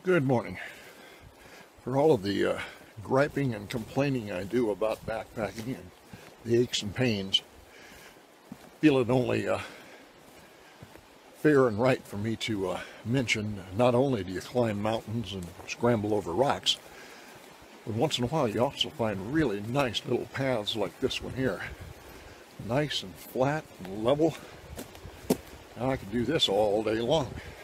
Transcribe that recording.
Good morning. For all of the griping and complaining I do about backpacking and the aches and pains, feel it only fair and right for me to mention not only do you climb mountains and scramble over rocks, but once in a while you also find really nice little paths like this one here. Nice and flat and level. Now I could do this all day long.